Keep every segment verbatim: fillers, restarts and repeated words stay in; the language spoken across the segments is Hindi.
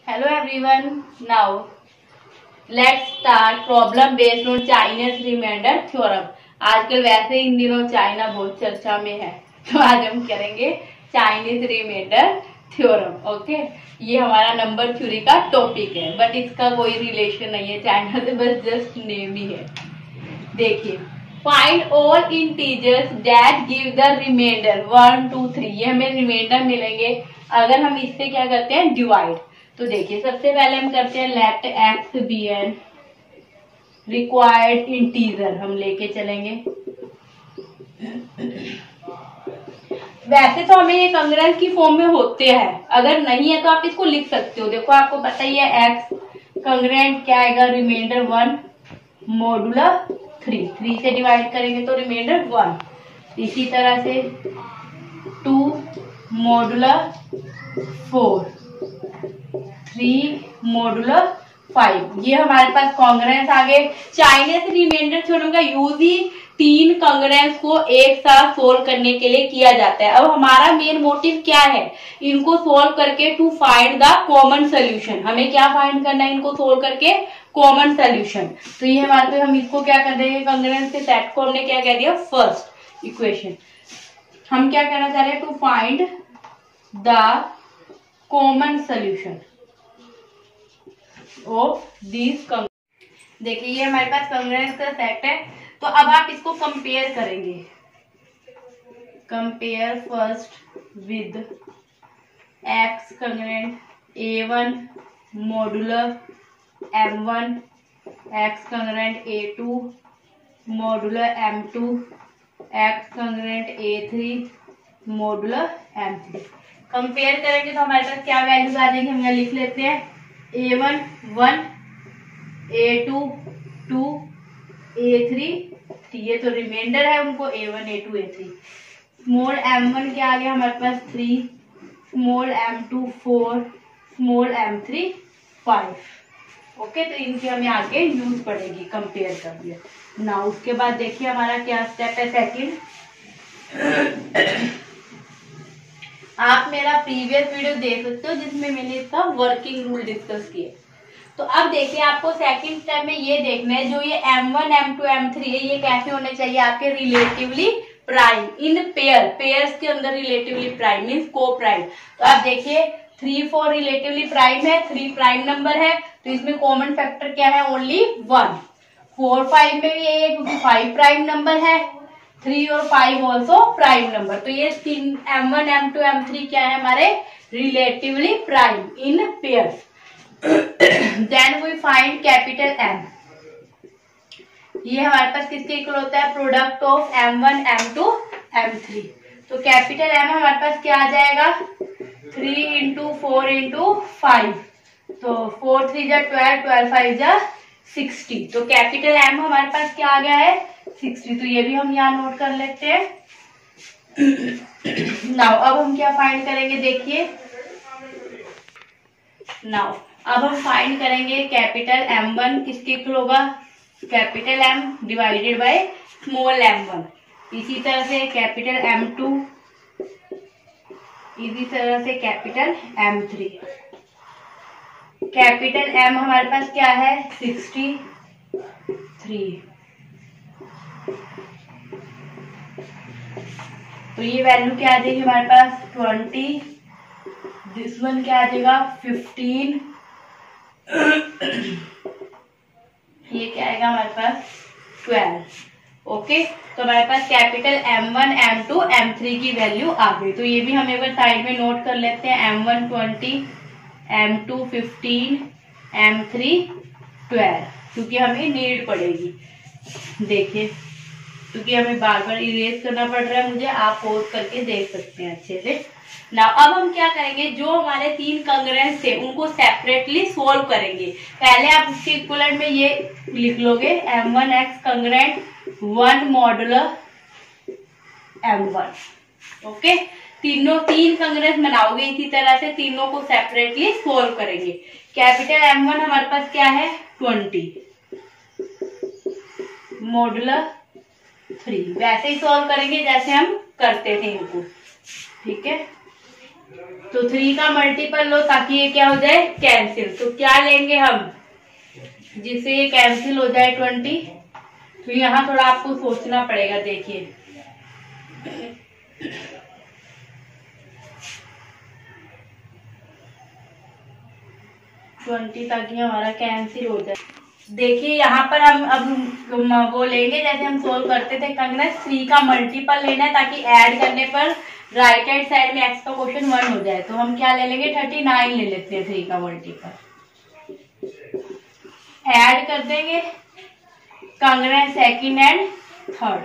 Hello everyone. Now let's start problem based on Chinese remainder theorem. आजकल वैसे इन दिनों चाइना बहुत चर्चा में है, तो आज हम करेंगे चाइनीज रिमाइंडर थ्योरम। ओके, ये हमारा नंबर थ्योरी का टॉपिक है, बट इसका कोई रिलेशन नहीं है चाइना से, बस जस्ट नेम ही है। देखिए, find all integers that give the remainder one two three. ये हमें रिमाइंडर मिलेंगे अगर हम इससे क्या करते हैं, डिवाइड। तो देखिए, सबसे पहले हम करते हैं let X be an required integer, हम लेके चलेंगे। वैसे तो हमें ये कंग्रेंस की फॉर्म में होते हैं, अगर नहीं है तो आप इसको लिख सकते हो। देखो, आपको पता ही है एक्स कंग्रेंट क्या आएगा, remainder one modular three. Three से डिवाइड करेंगे तो रिमाइंडर वन। इसी तरह से two modular four, three modular five. ये हमारे पास कांग्रेंस आ गए। चाइनीज रिमाइंडर थ्योरम का यूज ही तीन कांग्रेंस को एक साथ सोल्व करने के लिए किया जाता है। अब हमारा मेन मोटिव क्या है, इनको सोल्व करके to find the common solution. हमें क्या फाइंड करना है, इनको सोल्व करके कॉमन सोल्यूशन। तो ये हमारे पे हम इसको क्या कर देंगे, कांग्रेंस के सेट को हमने क्या कह दिया, फर्स्ट इक्वेशन। हम क्या कहना चाह रहे हैं, to find the common solution of this. देखिए, ये हमारे पास कांग्रेंस का सेट है, तो अब आप इसको कंपेयर करेंगे। Compare first with X congruent A one modular M one, X congruent A two modular M two, X congruent A three modular M three. Compare करेंगे तो हमारे पास क्या वैल्यूज आ जाएंगे, हम यहाँ लिख लेते हैं। A one one, A two two, A three three, ये तो रिमाइंडर है उनको, A one A two A three. Small M one क्या आ गया हमारे पास, three, small M two four, small M three five. Okay, तो इनकी हमें आगे यूज पड़ेगी, कंपेयर कर दिया ना। उसके बाद देखिए हमारा क्या स्टेप है, सेकंड। आप मेरा प्रीवियस वीडियो देख सकते हो जिसमें मैंने इसका वर्किंग रूल डिस्कस किया। तो अब देखिए, आपको सेकंड स्टेप में ये देखना है, जो ये M one M two M three है, ये कैसे होने चाहिए आपके, relatively prime in pair. Pairs के अंदर relatively prime means coprime. तो आप देखिए, थ्री फोर रिलेटिवली प्राइम है, थ्री प्राइम नंबर है, तो इसमें कॉमन फैक्टर क्या है, ओनली वन। फोर फाइव में भी यही है क्योंकि फाइव प्राइम नंबर है, थ्री और फाइव ऑल्सो प्राइम नंबर। तो ये तीन M one M two M three क्या है हमारे, relatively prime in pairs. Then we find capital M. ये हमारे पास किसके इक्वल होता है, product of M one M two M three. तो कैपिटल एम हमारे पास क्या आ जाएगा, three into four into five, तो फोर थ्री जा ट्वेल्व, ट्वेल्व फाइव जा सिक्सटी। तो कैपिटल एम हमारे पास क्या आ गया है, सिक्सटी। तो ये भी हम यहाँ नोट कर लेते हैं। नाउ अब हम क्या फाइंड करेंगे, देखिए नाउ अब हम फाइंड करेंगे कैपिटल एम वन किसके इक्वल होगा, capital M divided by small M one. इसी तरह से कैपिटल एम टू, इसी तरह से capital M three. Capital M हमारे पास क्या है, सिक्सटी थ्री। तो ये वैल्यू क्या आ जाएगी हमारे पास, ट्वेंटी। दिस वन क्या आ जाएगा, फिफ्टीन। ये क्या आएगा हमारे पास, ट्वेल्व। ओके, तो हमारे पास capital M one M two M three की वैल्यू आ गई। तो ये भी हम एक बार साइड में नोट कर लेते हैं, M one twenty, M two fifteen, M three twelve, क्योंकि हमें नीड पड़ेगी। देखिए, क्योंकि हमें बार बार इरेज करना पड़ रहा है मुझे, आप पॉज करके देख सकते हैं अच्छे से ना। अब हम क्या करेंगे, जो हमारे तीन कांग्रेंस थे उनको सेपरेटली सोल्व करेंगे। पहले आप उसके इक्विवेलेंट में ये लिख लोगे, M one X congruent one modular M one. Okay, तीनों तीन कांग्रेंस बनाओगे, इसी तरह से तीनों को सेपरेटली सोल्व करेंगे। कैपिटल एम वन हमारे पास क्या है, ट्वेंटी मॉडुलर थ्री। वैसे ही सोल्व करेंगे जैसे हम करते थे इनको, ठीक है। तो थ्री का मल्टीपल लो ताकि ये क्या हो जाए, कैंसिल। तो क्या लेंगे हम जिससे ये कैंसिल हो जाए, ट्वेंटी। तो यहाँ थोड़ा आपको सोचना पड़ेगा। देखिए ट्वेंटी ताकि हमारा कैंसिल हो जाए। देखिए यहाँ पर हम अब वो लेंगे जैसे हम सोल्व करते थे कंग्रेस, थ्री का मल्टीपल लेना है ताकि ऐड करने पर राइट हैंड साइड में एक्स का क्वेश्चन वन हो जाए। तो हम क्या ले लेंगे, थर्टी नाइन ले लेते हैं थ्री का मल्टीपल, ऐड कर देंगे कंग्रेस सेकंड एंड थर्ड।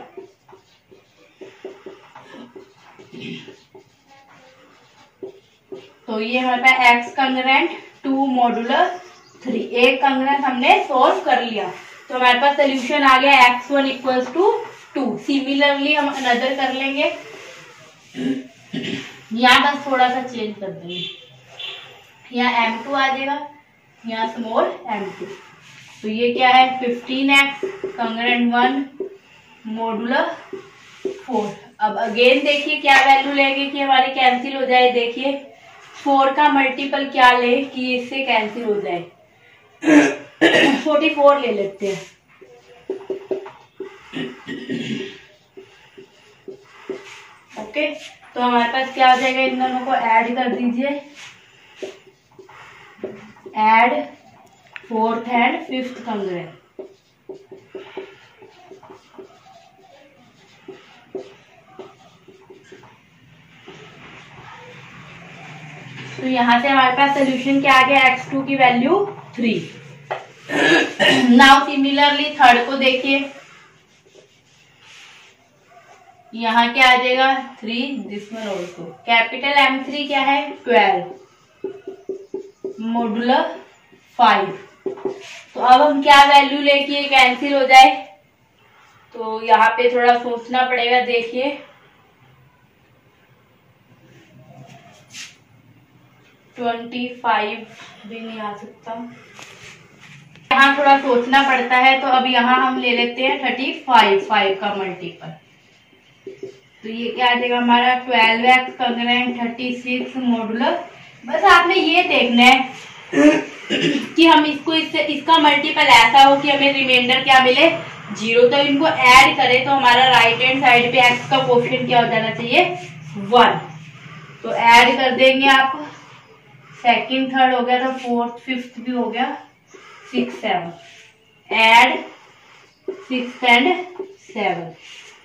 तो ये हमारे पास X congruent two modular three, एक कंग्रेंट हमने सोल्व कर लिया। तो हमारे पास सोल्यूशन आ गया X one equals to two. Similarly हम अनदर कर लेंगे, यहाँ बस थोड़ा सा चेंज कर देंगे, यहाँ एम टू आ जाएगा, यहाँ स्मॉल एम टू। तो ये क्या है, fifteen X congruent one modular four. अब अगेन देखिए क्या वैल्यू लेंगे कि हमारी कैंसिल हो जाए। देखिए फोर का मल्टीपल क्या ले कि इससे कैंसिल हो जाए, फोर्टी फोर ले लेते हैं। ओके, तो हमारे पास क्या हो जाएगा, इन दोनों को ऐड कर दीजिए, add fourth and fifth congruent. तो यहां से हमारे पास सोल्यूशन क्या आ गया, एक्स टू की value three. Now similarly third को देखिए, यहाँ क्या आ जाएगा, three, this one also. Capital M three क्या है, ट्वेल्व मॉडुलर फाइव। तो अब हम क्या वैल्यू लेके ये कैंसिल हो जाए, तो यहाँ पे थोड़ा सोचना पड़ेगा। देखिए ट्वेंटी फाइव भी नहीं आ सकता, यहाँ थोड़ा सोचना पड़ता है। तो अब यहाँ हम ले लेते हैं थर्टी फाइव, फाइव का मल्टीपल। तो ये क्या आ जाएगा हमारा, twelve x congruent thirty six modular. बस आपने ये देखना है कि हम इसको इससे इसका मल्टीपल ऐसा हो कि हमें रिमाइंडर क्या मिले, जीरो। तो इनको ऐड करें तो हमारा राइट हैंड साइड पे एक्स का कोएफिशिएंट क्या हो जाना चाहिए, वन। तो ऐड कर देंगे आप, सेकंड थर्ड हो गया, तो फोर्थ फिफ्थ भी हो गया, six seven, add six and seven.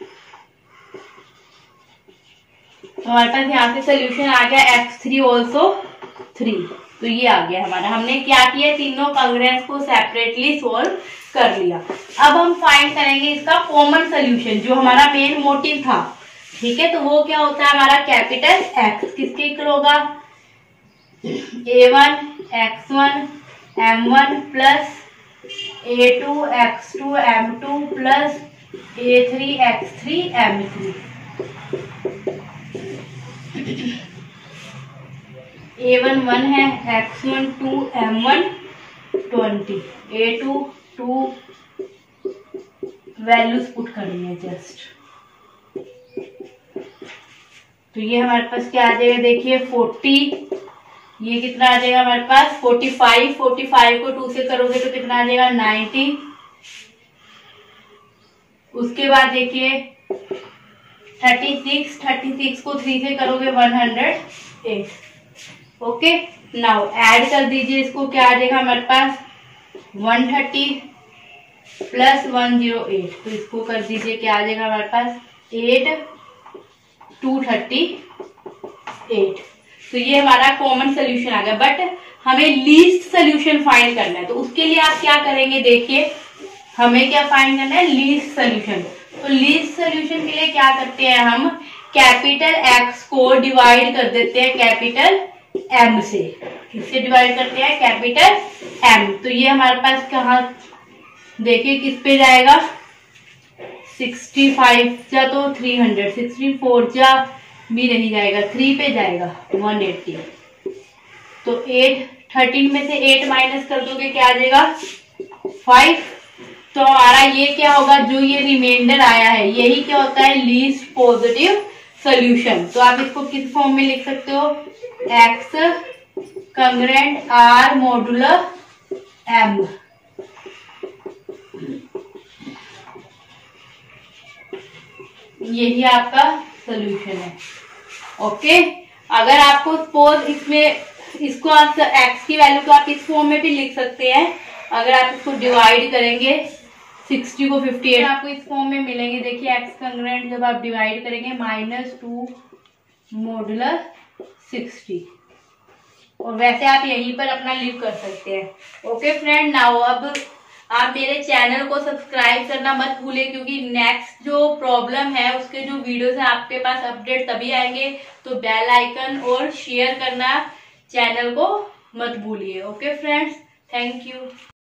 तो हमारे पास यहाँ से सोल्यूशन आ गया एक्स थ्री ऑल्सो थ्री। तो ये आ गया हमारा, हमने क्या किया, तीनों कंग्रेंट्स को सेपरेटली सोल्व कर लिया। अब हम फाइंड करेंगे इसका कॉमन सोल्यूशन, जो हमारा मेन मोटिव था। ठीक है, तो वो क्या होता है हमारा, कैपिटल एक्स किसके इक्वल होगा, a one x one m one plus a two x two m two plus a three x three m three. A one one है, x one two, m one twenty, a two two, values put करनी है जस्ट। तो ये हमारे पास क्या आ जाएगा, देखिए फोर्टी, ये कितना आ जाएगा हमारे पास, फोर्टी फाइव, फोर्टी फाइव को टू से करोगे तो कितना आ जाएगा, नाइन्टी। उसके बाद देखिए थर्टी सिक्स, थर्टी सिक्स को थ्री से करोगे one hundred eight. Okay, now add कर दीजिए इसको, क्या आ जाएगा हमारे पास, one thirty plus one zero eight. तो इसको कर दीजिए, क्या आ जाएगा हमारे पास, एट टू थर्टी एट। तो ये हमारा कॉमन सोल्यूशन आ गया। बट हमें लीस्ट सोल्यूशन फाइंड करना है, तो उसके लिए आप क्या करेंगे, देखिए हमें क्या फाइंड करना है, लीस्ट सोल्यूशन। तो लीस्ट सोल्यूशन के लिए क्या करते हैं, हम कैपिटल एक्स को डिवाइड कर देते हैं कैपिटल एम से। किससे डिवाइड करते हैं, कैपिटल एम। तो ये हमारे पास कहाँ, देखिए किस पे जाएगा, सिक्सटी फाइव जा तो थ्री हंड्रेड, सिक्सटी फोर जा भी नहीं जाएगा, थ्री पे जाएगा, वन एट्टी। तो एट, थर्टीन में से एट माइनस कर दोगे क्या आ जाएगा, फाइव। तो हमारा ये क्या होगा, जो ये रिमाइंडर आया है यही क्या होता है, लीस्ट पॉजिटिव सोल्यूशन। तो आप इसको किस फॉर्म में लिख सकते हो, x congruent r modular m. यही आपका सोल्यूशन है। ओके, अगर आपको सपोज इसमें इसको आप एक्स की वैल्यू को आप इस फॉर्म में भी लिख सकते हैं। अगर आप इसको डिवाइड करेंगे सिक्सटी को फिफ्टी एट आपको इस फॉर्म में मिलेंगे। देखिए एक्स कंग्रेंट जब आप डिवाइड करेंगे माइनस टू मॉडुलर सिक्सटी, और वैसे आप यहीं पर अपना लिव कर सकते हैं। ओके फ्रेंड, नाउ अब आप मेरे चैनल को सब्सक्राइब करना मत भूलिए, क्योंकि नेक्स्ट जो प्रॉब्लम है उसके जो वीडियोस है आपके पास अपडेट तभी आएंगे। तो बेल आइकन और शेयर करना चैनल को मत भूलिए। Okay friends, thank you.